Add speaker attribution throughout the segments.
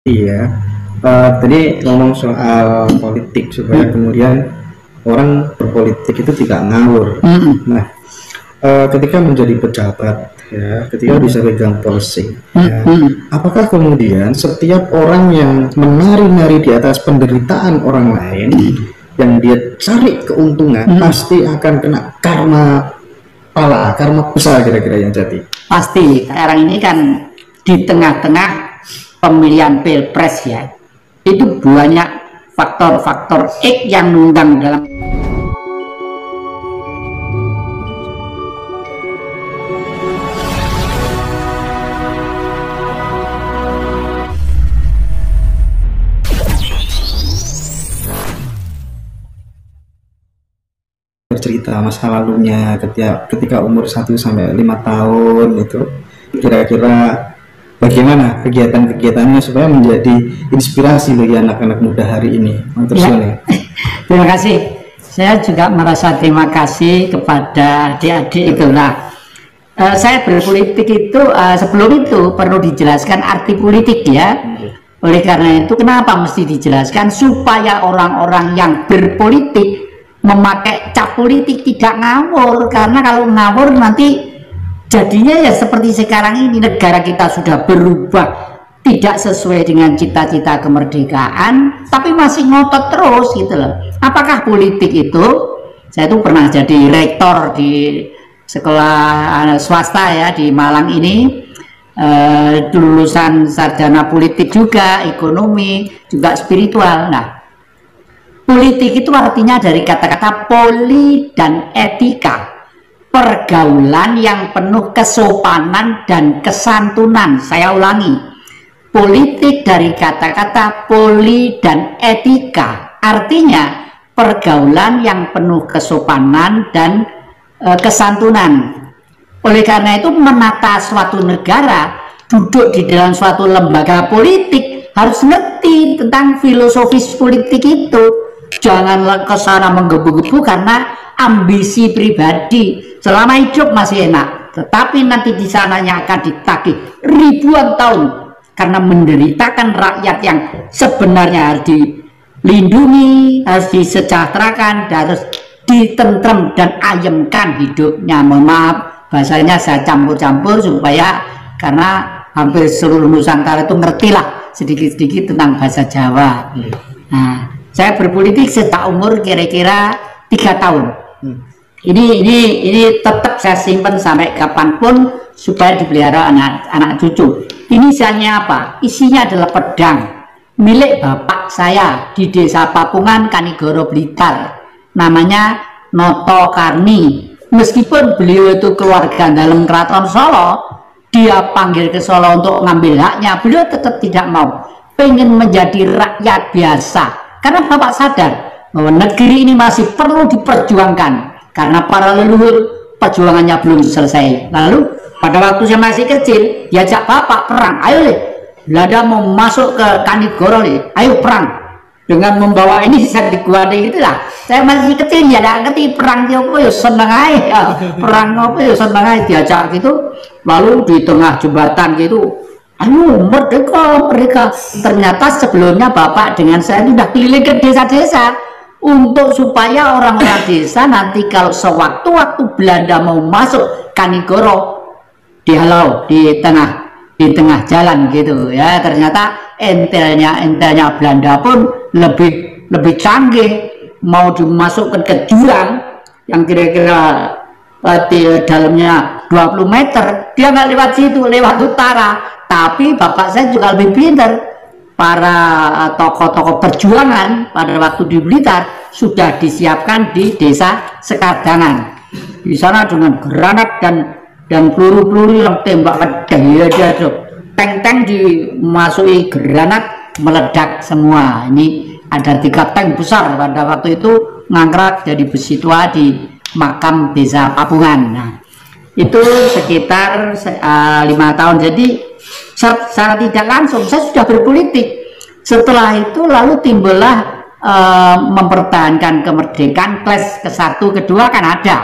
Speaker 1: Iya, tadi ngomong soal politik supaya kemudian orang berpolitik itu tidak ngawur. Nah, ketika menjadi pejabat, ya, ketika bisa pegang policy, ya, apakah kemudian setiap orang yang menari-nari di atas penderitaan orang lain, yang dia cari keuntungan, pasti akan kena karma pala, karma besar kira-kira yang jadi?
Speaker 2: Pasti. Sekarang ini kan di tengah-tengah pemilihan pilpres ya, itu banyak faktor-faktor X yang nunggang dalam
Speaker 1: bercerita masa lalunya ketika umur 1 sampai 5 tahun itu kira-kira bagaimana kegiatan-kegiatannya supaya menjadi inspirasi bagi anak-anak muda hari ini.
Speaker 2: Ya. Terima kasih. Saya juga merasa terima kasih kepada adik-adik itu. Nah, saya berpolitik itu sebelum itu perlu dijelaskan arti politik ya. Oleh karena itu kenapa mesti dijelaskan supaya orang-orang yang berpolitik memakai cap politik tidak ngawur, karena kalau ngawur nanti jadinya ya seperti sekarang ini, negara kita sudah berubah tidak sesuai dengan cita-cita kemerdekaan tapi masih ngotot terus gitu loh. Apakah politik itu, saya tuh pernah jadi rektor di sekolah swasta ya di Malang ini, lulusan sarjana politik juga, ekonomi juga spiritual. Nah, politik itu artinya dari kata-kata poli dan etika, pergaulan yang penuh kesopanan dan kesantunan. Saya ulangi, politik dari kata-kata poli dan etika, artinya pergaulan yang penuh kesopanan dan kesantunan. Oleh karena itu menata suatu negara, duduk di dalam suatu lembaga politik harus ngerti tentang filosofis politik itu. Janganlah ke sana menggebu-gebu karena ambisi pribadi. Selama hidup masih enak, tetapi nanti di sananya akan ditagih ribuan tahun karena menderitakan rakyat yang sebenarnya harus dilindungi, harus disejahterakan, dan harus ditentrem dan ayemkan hidupnya. Mohon maaf bahasanya saya campur-campur supaya, karena hampir seluruh Nusantara itu ngertilah sedikit-sedikit tentang bahasa Jawa. Nah, saya berpolitik sejak umur kira-kira 3 tahun. Ini tetap saya simpan sampai kapanpun supaya dipelihara anak cucu. Inisialnya apa? Isinya adalah pedang milik bapak saya di desa Papungan, Kanigoro, Blitar. Namanya Noto Karni. Meskipun beliau itu keluarga dalam keraton Solo, dia panggil ke Solo untuk ngambil haknya, beliau tetap tidak mau. Pengen menjadi rakyat biasa. Karena bapak sadar bahwa negeri ini masih perlu diperjuangkan karena para leluhur perjuangannya belum selesai. Lalu pada waktu saya masih kecil diajak bapak perang, ayo le, Belanda mau masuk ke Kanigoro le, ayo perang, dengan membawa ini saya dikuasai itulah. Saya masih kecil ya tidak ngerti perang apa ya, seneng aja perang apa ya, seneng aja diajak gitu. Lalu di tengah jembatan gitu, ayo merdeka, merdeka. Ternyata sebelumnya bapak dengan saya sudah keliling ke desa-desa untuk supaya orang-orang desa nanti kalau sewaktu-waktu Belanda mau masuk Kanigoro dihalau di tengah jalan gitu ya. Ternyata entelnya Belanda pun lebih canggih, mau dimasukkan ke jurang yang kira-kira di dalamnya 20 meter, dia nggak lewat situ, lewat utara. Tapi bapak saya juga lebih pintar. Para tokoh-tokoh perjuangan pada waktu di Blitar sudah disiapkan di desa Sekardangan. Di sana dengan granat dan peluru-peluru yang tembak kedai aja, tank-tank dimasuki granat meledak semua. Ini ada 3 tank besar pada waktu itu ngangkrak jadi besi tua di makam desa Papungan. Nah, itu sekitar 5 tahun. Jadi secara tidak langsung saya sudah berpolitik. Setelah itu lalu timbullah mempertahankan kemerdekaan kelas ke-1, ke-2 kan ada.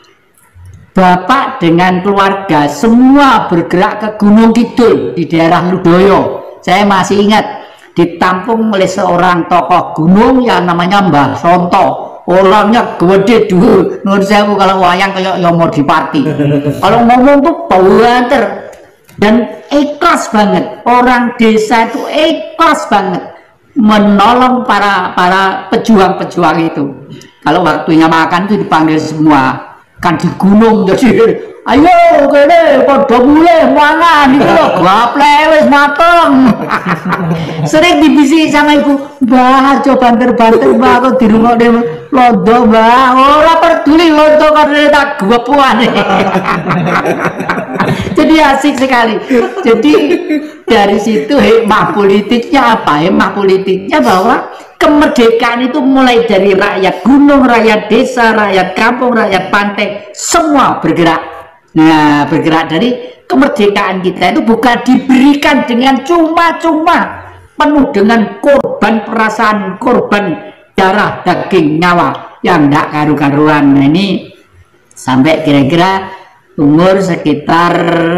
Speaker 2: Bapak dengan keluarga semua bergerak ke Gunung Kidul di daerah Ludoyo. Saya masih ingat ditampung oleh seorang tokoh gunung yang namanya Mbah Sonto. Orangnya gede dulu, menurut saya kalau wayang kayak Yomo Dipati. Kalau ngomong tuh banter dan ikhlas banget. Orang desa itu ikhlas banget menolong para pejuang-pejuang itu. Kalau waktunya makan itu dipanggil semua, kan di gunung jadi ayo kene padha mulih mangan iki lho gaple wis mateng. Sering dibisiki sama ibu, "Mbah, aja banter-banter, Mbah, kok dirungokne londo, Mbah." Ora peduli londo karena tak gewepuane. Jadi asik sekali. Jadi dari situ hikmah politiknya apa? Hikmah politiknya bahwa kemerdekaan itu mulai dari rakyat gunung, rakyat desa, rakyat kampung, rakyat pantai, semua bergerak. Nah, bergerak dari kemerdekaan kita itu bukan diberikan dengan cuma-cuma, penuh dengan korban perasaan, korban darah, daging, nyawa yang tidak karu-karuan. Nah, ini sampai kira-kira umur sekitar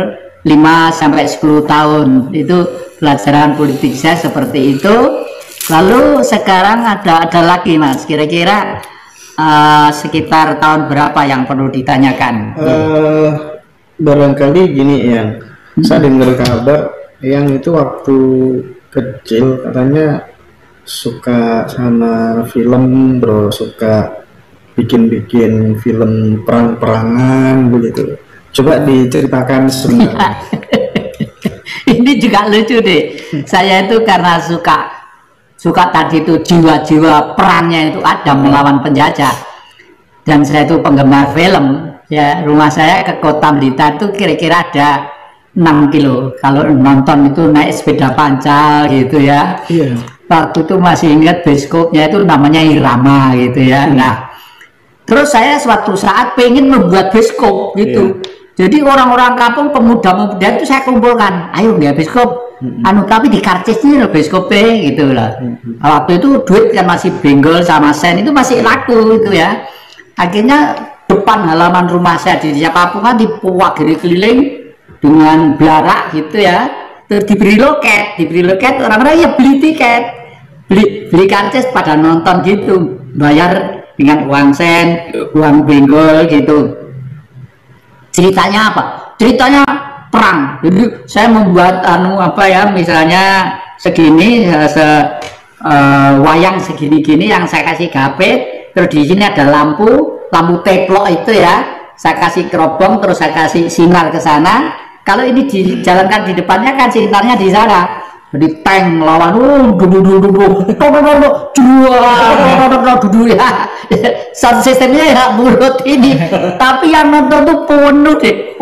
Speaker 2: 5-10 tahun itu pelajaran politik saya seperti itu. Lalu sekarang ada lagi Mas, kira-kira sekitar tahun berapa yang perlu ditanyakan?
Speaker 1: Barangkali gini yang saya dengar kabar yang itu waktu kecil katanya suka sama film, bro, suka bikin film perang-perangan begitu. Coba diceritakan sebenarnya.
Speaker 2: Ini juga lucu deh. Saya itu karena suka tadi itu jiwa-jiwa perangnya itu ada melawan penjajah, dan saya itu penggemar film ya. Rumah saya ke Kota Blitar itu kira-kira ada 6 kilo. Kalau nonton itu naik sepeda pancal gitu ya. Waktu itu masih ingat bioskopnya itu namanya Irama gitu ya. Nah, terus saya suatu saat pengen membuat bioskop gitu. Jadi orang-orang kampung, pemuda-pemuda itu saya kumpulkan, ayo nggak bioskop. Tapi di karcisnya loh bioskopnya gitu lah. Waktu itu duit kan masih benggol sama sen itu masih laku gitu ya. Akhirnya depan halaman rumah saya di desa Papungan dipuak dari keliling dengan belarak gitu ya. Terus diberi loket, orang-orang ya beli tiket, beli karcis pada nonton gitu, bayar dengan uang sen, uang benggol gitu. Ceritanya apa? Ceritanya perang. Jadi saya membuat misalnya segini wayang segini-gini yang saya kasih gapet, terus di sini ada lampu teplok itu ya, saya kasih kerobong, terus saya kasih sinar ke sana. Kalau ini dijalankan di depannya kan sinarnya di sana. Jadi tank melawan ya. Sound sistemnya ya mulut ini. Tapi yang nonton tuh penuh deh,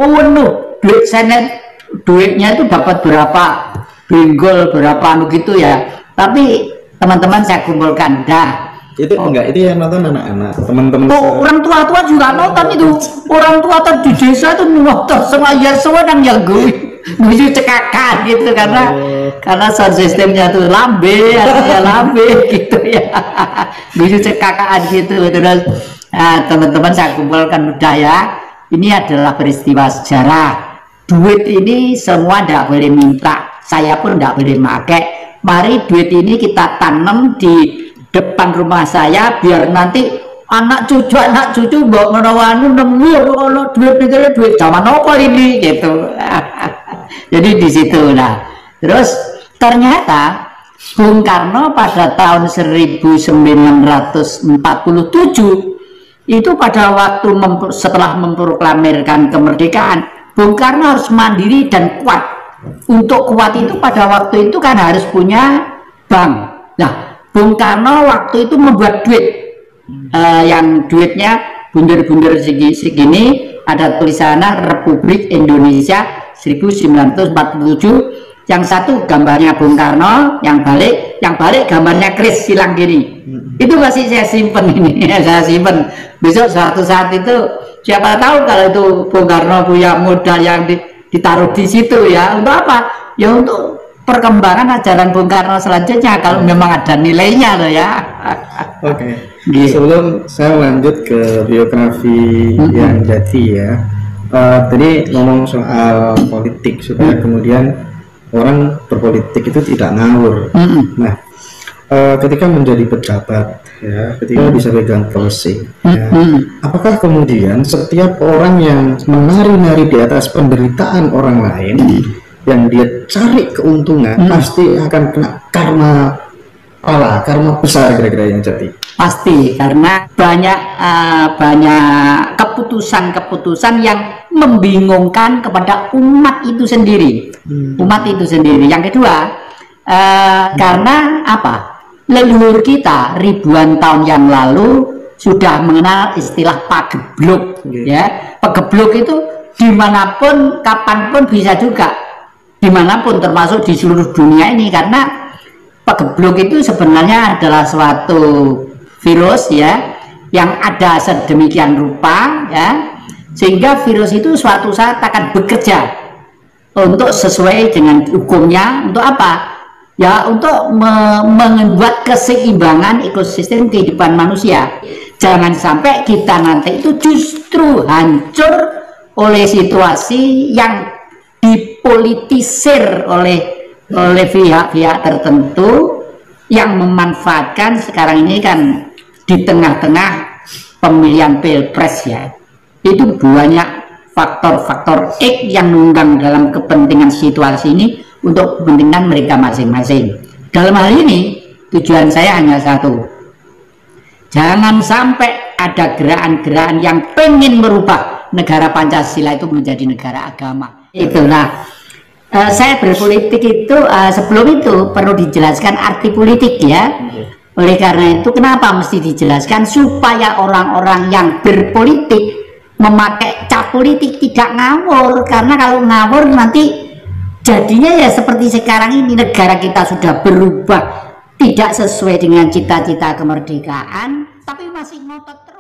Speaker 2: duitnya itu dapat berapa benggol, berapa gitu ya. Tapi teman-teman saya kumpulkan dah.
Speaker 1: Itu enggak, itu yang nonton anak-anak, teman-teman.
Speaker 2: Orang tua-tua juga nonton itu. Orang tua di desa itu nonton semua yang yang gue cekakan gitu karena sound sistemnya tuh lambe gitu ya. Gue cekakan gitu. Terus teman-teman saya kumpulkan udah ya. Ini adalah peristiwa sejarah. Duit ini semua tidak boleh minta, saya pun tidak boleh pakai. Mari duit ini kita tanam di depan rumah saya biar nanti anak cucu bawa merawani nemu kalau duit zaman apa ini gitu. Jadi di situ lah. Terus ternyata Bung Karno pada tahun 1947 itu pada waktu setelah memproklamirkan kemerdekaan, Bung Karno harus mandiri dan kuat. Untuk kuat itu pada waktu itu kan harus punya bank. Nah, Bung Karno waktu itu membuat duit yang duitnya bunder-bunder segini, ada tulisannya Republik Indonesia 1947. Yang satu gambarnya Bung Karno, yang balik gambarnya Kris Silang gini. Itu masih saya simpen ini. Saya simpen. Besok suatu saat itu siapa tahu kalau itu Bung Karno punya modal yang ditaruh di situ ya. Untuk apa? Ya untuk perkembangan ajaran Bung Karno selanjutnya kalau memang ada nilainya loh ya.
Speaker 1: Oke. Sebelum saya lanjut ke biografi yang Jati ya. Tadi ngomong soal politik supaya kemudian orang berpolitik itu tidak ngawur. Nah, ketika menjadi pejabat, ya, ketika bisa pegang kursi, ya, apakah kemudian setiap orang yang menari-nari di atas penderitaan orang lain, yang dia cari keuntungan, pasti akan kena karma besar kira-kira yang jadi?
Speaker 2: Pasti, karena banyak keputusan-keputusan yang membingungkan kepada umat itu sendiri. Yang kedua, karena apa? Leluhur kita ribuan tahun yang lalu sudah mengenal istilah pagebluk, ya. Pagebluk itu dimanapun, kapanpun bisa juga, dimanapun, termasuk di seluruh dunia ini, karena pagebluk itu sebenarnya adalah suatu virus, ya, yang ada sedemikian rupa, ya, sehingga virus itu suatu saat akan bekerja untuk sesuai dengan hukumnya. Untuk apa? Ya, untuk membuat keseimbangan ekosistem kehidupan manusia. Jangan sampai kita nanti itu justru hancur oleh situasi yang dipolitisir oleh pihak-pihak tertentu yang memanfaatkan sekarang ini kan di tengah-tengah pemilihan pilpres, ya. Itu banyak faktor-faktor X yang nunggang dalam kepentingan situasi ini untuk kepentingan mereka masing-masing. Dalam hal ini tujuan saya hanya satu, jangan sampai ada gerakan-gerakan yang pengen merubah negara Pancasila itu menjadi negara agama. Itulah saya berpolitik itu, sebelum itu perlu dijelaskan arti politik, ya. Oleh karena itu kenapa mesti dijelaskan, supaya orang-orang yang berpolitik memakai cap politik tidak ngawur. Karena kalau ngawur nanti jadinya ya seperti sekarang ini, negara kita sudah berubah tidak sesuai dengan cita-cita kemerdekaan, tapi masih ngotot terus.